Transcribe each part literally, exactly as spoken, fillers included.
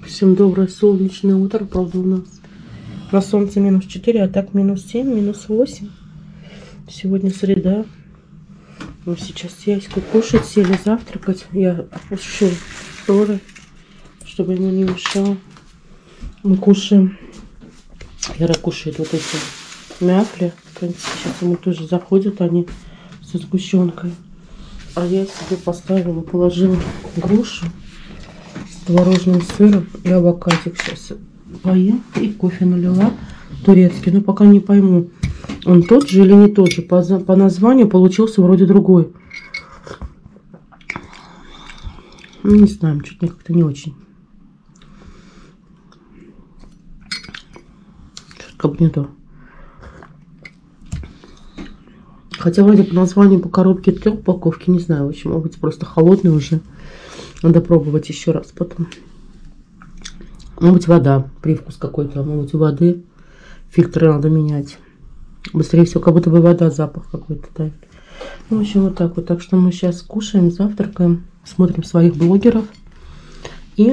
Всем доброе солнечное утро. Правда, у нас на солнце минус четыре, а так минус семь, минус восемь. Сегодня среда. Мы сейчас с Яськой кушать, сели завтракать. Я опущу шторы, чтобы ему не мешало. Мы кушаем. Яра кушает вот эти мяфли. Сейчас ему тоже заходят они со сгущенкой. А я себе поставила, положила грушу с творожным сыром и авокадик. Сейчас поем и кофе налила турецкий. Но пока не пойму, он тот же или не тот же. По, по названию получился вроде другой. Ну, не знаю, что-то мне как-то не очень. Как бы не то. Хотя вроде по названию, по коробке, три упаковки, не знаю, в общем, может быть, просто холодный уже. Надо пробовать еще раз потом. Может быть, вода, привкус какой-то, может быть, у воды. Фильтры надо менять. Быстрее всего, как будто бы вода, запах какой-то дает. Ну, в общем, вот так вот. Так что мы сейчас кушаем, завтракаем, смотрим своих блогеров. И...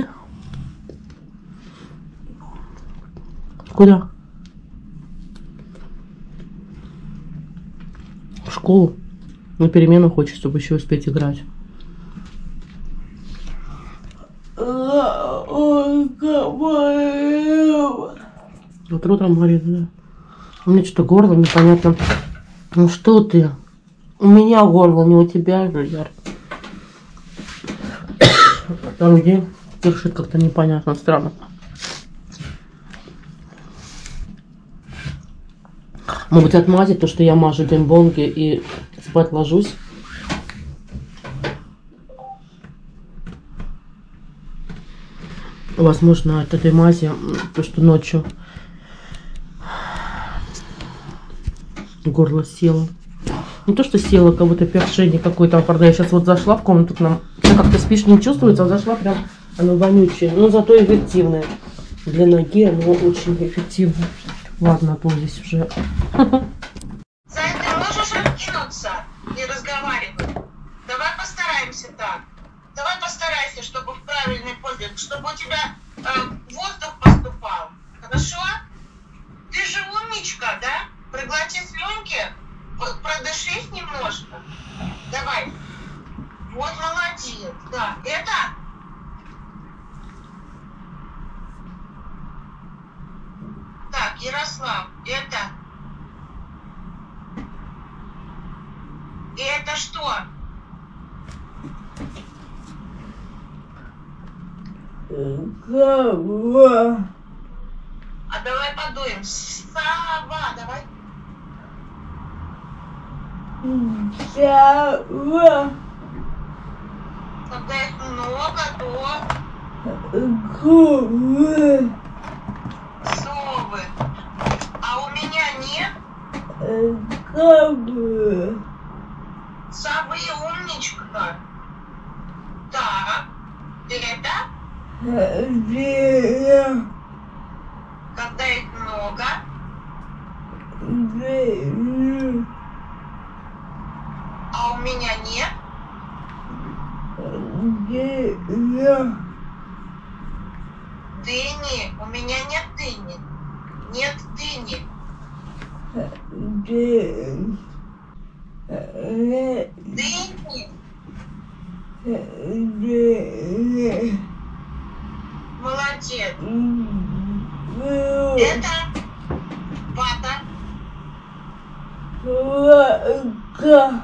Куда? В школу. На перемену хочется, чтобы еще успеть играть. Вот утром говорит, да. У меня что-то горло непонятно. Ну что ты? У меня горло, не у тебя же, Яр. Второй день дышит как-то непонятно, странно. Может быть, отмазать то, что я мажу дембонги и спать ложусь. Возможно, от этой мази, то, что ночью горло село. Не то, что село, как будто першение какое-то. Правда, я сейчас вот зашла в комнату к нам. Как ты спишь, не чувствуется, а зашла прям, оно вонючее. Но зато эффективное. Для ноги оно очень эффективно. Ладно, а то здесь уже... Зай, ты можешь откинуться и разговаривать? Давай постараемся так. Давай постарайся, чтобы в правильной позе, чтобы у тебя э, воздух поступал. Хорошо? Ты же умничка, да? Проглоти слюнки, продышись немножко. Давай. Вот молодец. Да. Это... Так, Ярослав, это... И это что? Сова. А давай подуем. Сова, давай. Сова. Когда их много, то... Ковы. Совы. А у меня нет? Ковы. Совы, умничка. Так. Это? Зверя. Когда их много? Зверя. А у меня нет? Зверя. Дыни. У меня нет дыни. Нет дыни. Дыни. Дыни. Дыни. Молодец. Это вата. Вата.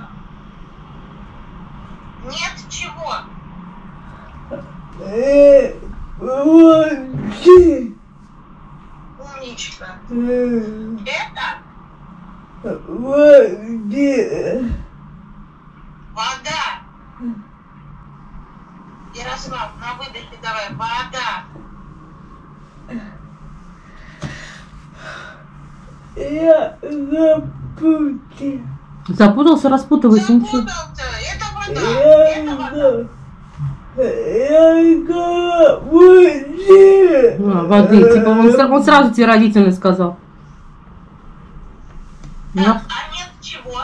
Нет чего? Воды. Умничка. Это Это воды. вода. Ярослав, на выдохе давай. Вода. Я запутал. Запутался, распутывайся, ничего. Запутался. Это вода. Это вода. Я воды. А, воды. Типа он, он сразу тебе родительный сказал. Так, а нет чего?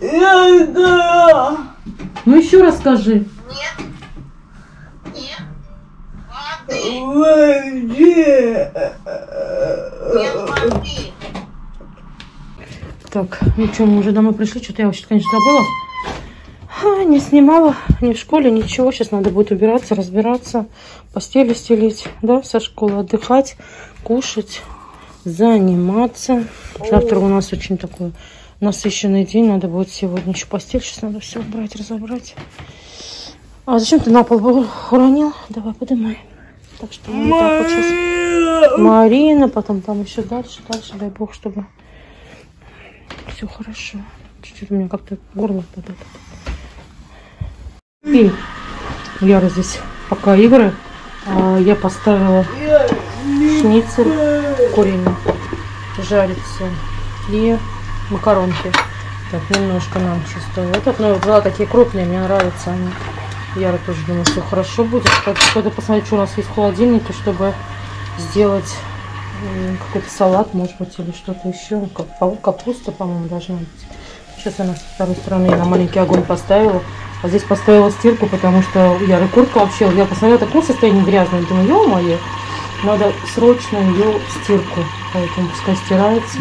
Я... Ну еще раз скажи. Нет. Нет. смотри. Так, ну что, мы уже домой пришли. Что-то я вообще, конечно, забыла. А, не снимала ни в школе, ничего. Сейчас надо будет убираться, разбираться, постели стелить, да, со школы отдыхать, кушать, заниматься. Завтра у нас очень такой насыщенный день. Надо будет сегодня еще постель. Сейчас надо все убрать, разобрать. А зачем ты на пол уронил? Давай, поднимай. Так что вот так вот сейчас. Марина, потом там еще дальше, дальше, дай бог, чтобы все хорошо. Чуть-чуть у меня как-то горло подает. И Яра здесь пока игры. А я поставила шницель куриный жарится и макаронки. Так, немножко нам чисто. Этот, ну, взяла такие крупные, мне нравятся они. Яра тоже думаю, что хорошо будет. Пойду посмотреть, что у нас есть в холодильнике, чтобы сделать какой-то салат, может быть, или что-то еще. Капуста, по-моему, должна быть. Сейчас она со второй стороны на маленький огонь поставила. А здесь поставила стирку, потому что у Яры куртка вообще, я посмотрела, такое состояние грязное. Думаю, ё-моё, надо срочно ее в стирку. Поэтому пускай стирается.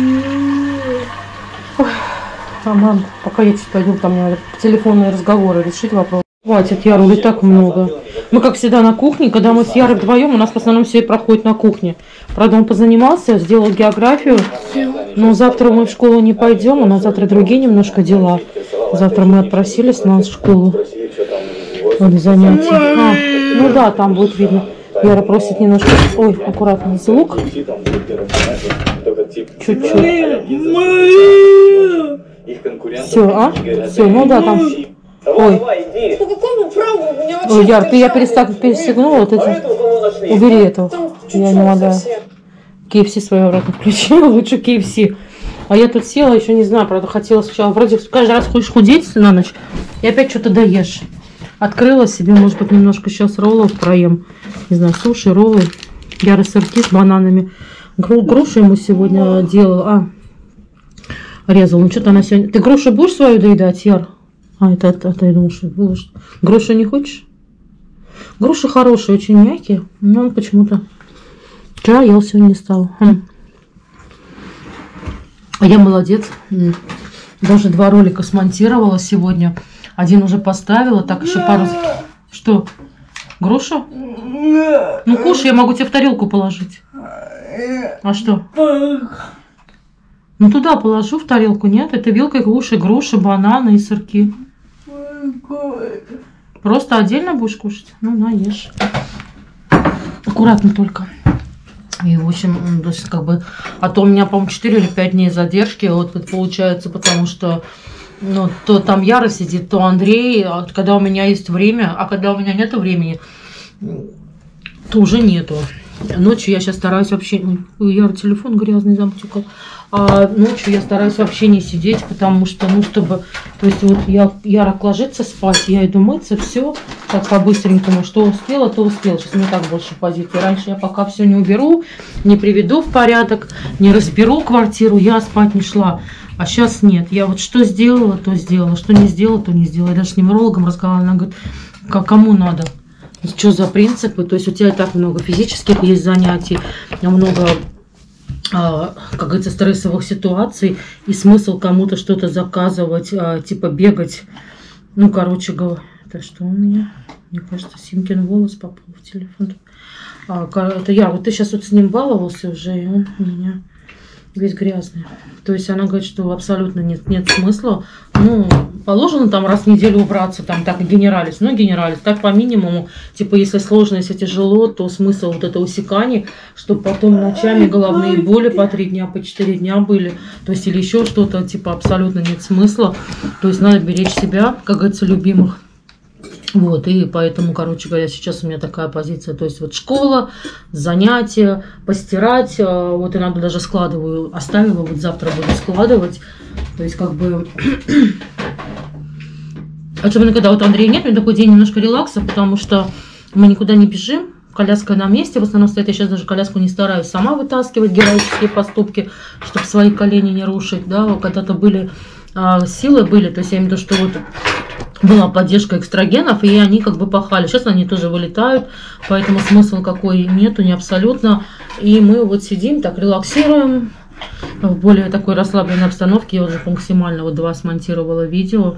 Ой. А мам, пока я чуть пойду, там мне надо телефонные разговоры решить вопрос. Хватит, Яру, и так много. Мы, как всегда, на кухне. Когда мы с Ярой вдвоем, у нас в основном все проходит на кухне. Правда, он позанимался, сделал географию. Но завтра мы в школу не пойдем. У нас завтра другие немножко дела. Завтра мы отпросились на школу. Вот занятия. А, ну да, там будет видно. Яра просит немножко... Ой, аккуратно, звук. Чуть-чуть. Все, а? Все, ну да, там... Ой. По какому праву у меня вообще... Ой, Яр, ты я перестаг... перестегнула вот это. Убери этого. Я не могу. кей эф си свое обратно включила. Лучше кей эф си. А я тут села, еще не знаю, правда, хотела сначала. Вроде каждый раз хочешь худеть на ночь. И опять что-то доешь. Открыла себе, может быть, немножко сейчас роллов проем. Не знаю, суши, роллы. Яра сырки с бананами. Гру грушу ему сегодня делала. А, резала. Ну что-то она сегодня... Ты грушу будешь свою доедать, Яр? А, это, это, это я думаю, что было. Грушу не хочешь? Груши хорошие, очень мягкие. Но почему-то вчера ел, сегодня не стал. Хм. А я молодец. Даже два ролика смонтировала сегодня. Один уже поставила, так еще пару... Что? Груша? Ну, кушай, я могу тебе в тарелку положить. А что? Ну, туда положу в тарелку, нет? Это вилкой кушай груши, бананы и сырки. Просто отдельно будешь кушать? Ну, на, ешь. Аккуратно только. И, в общем, то есть, как бы... А то у меня, по-моему, четыре или пять дней задержки. Вот это получается, потому что... Ну, то там Яра сидит, то Андрей. А когда у меня есть время, а когда у меня нету времени, то уже нету. Ночью я сейчас стараюсь вообще... Ой, Яра, телефон грязный замтюкал. А ночью я стараюсь вообще не сидеть, потому что, ну, чтобы... То есть вот я, Яра ложится спать, я иду мыться, все, так по-быстренькому, что успела, то успела. Сейчас мне так больше позиции. Раньше я пока все не уберу, не приведу в порядок, не разберу квартиру, я спать не шла. А сейчас нет. Я вот что сделала, то сделала, что не сделала, то не сделала. Я даже с неврологом разговаривала, она говорит, как, кому надо? Что за принципы? То есть у тебя и так много физических есть занятий, много... как говорится, стрессовых ситуаций, и смысл кому-то что-то заказывать, а, типа бегать. Ну, короче говоря, это что у меня? Мне кажется, Симкин волос попал в телефон. А, это я, вот ты сейчас вот с ним баловался уже, и он у меня весь грязный. То есть она говорит, что абсолютно нет, нет смысла. Ну, положено там раз в неделю убраться, там так генералис, ну генералис, так по минимуму. Типа, если сложно, если тяжело, то смысл вот это усекание, чтобы потом ночами головные боли по три дня, по четыре дня были. То есть, или еще что-то, типа, абсолютно нет смысла. То есть, надо беречь себя, как говорится, любимых. Вот, и поэтому, короче говоря, сейчас у меня такая позиция, то есть вот школа, занятия, постирать, вот иногда даже складываю, оставила, вот завтра буду складывать, то есть как бы, особенно когда вот Андрея нет, у меня такой день немножко релакса, потому что мы никуда не бежим, коляска на месте, в основном стоит, я сейчас даже коляску не стараюсь сама вытаскивать, героические поступки, чтобы свои колени не рушить, да, когда-то были, силы были, то есть я имею в виду, что вот была поддержка экстрагенов, и они как бы пахали. Сейчас они тоже вылетают, поэтому смысл какой нету, не абсолютно. И мы вот сидим, так релаксируем в более такой расслабленной обстановке. Я уже максимально вот два смонтировала видео.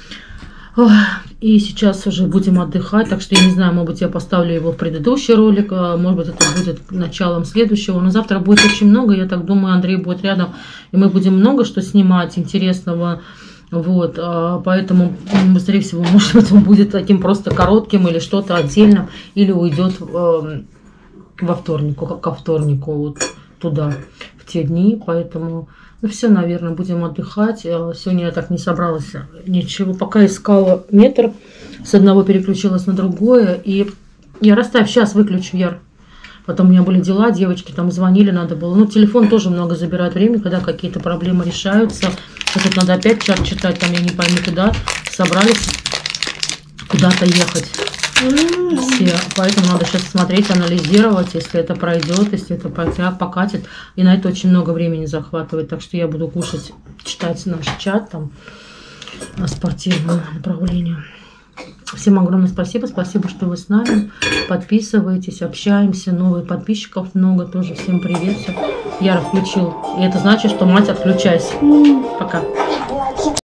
И сейчас уже будем отдыхать, так что я не знаю, может быть, я поставлю его в предыдущий ролик, может быть, это будет началом следующего, но завтра будет очень много, я так думаю, Андрей будет рядом, и мы будем много что снимать интересного, вот, поэтому, скорее всего, может быть, он будет таким просто коротким или что-то отдельным, или уйдет во вторник, ко вторнику, вот туда, в те дни, поэтому... Ну все, наверное, будем отдыхать. Сегодня я так не собралась ничего. Пока искала метр, с одного переключилась на другое. И я расставь, сейчас выключу, Яр. Потом у меня были дела, девочки там звонили, надо было. Ну, телефон тоже много забирает времени, когда какие-то проблемы решаются. Тут надо опять чат читать, там я не пойму куда. Собрались куда-то ехать. Все. Поэтому надо сейчас смотреть, анализировать, если это пройдет, если это покатит. И на это очень много времени захватывает. Так что я буду кушать, читать наш чат там на спортивном направлении. Всем огромное спасибо. Спасибо, что вы с нами. Подписывайтесь, общаемся. Новых подписчиков много. Тоже всем привет. Яра включил. И это значит, что мать, отключайся. Пока.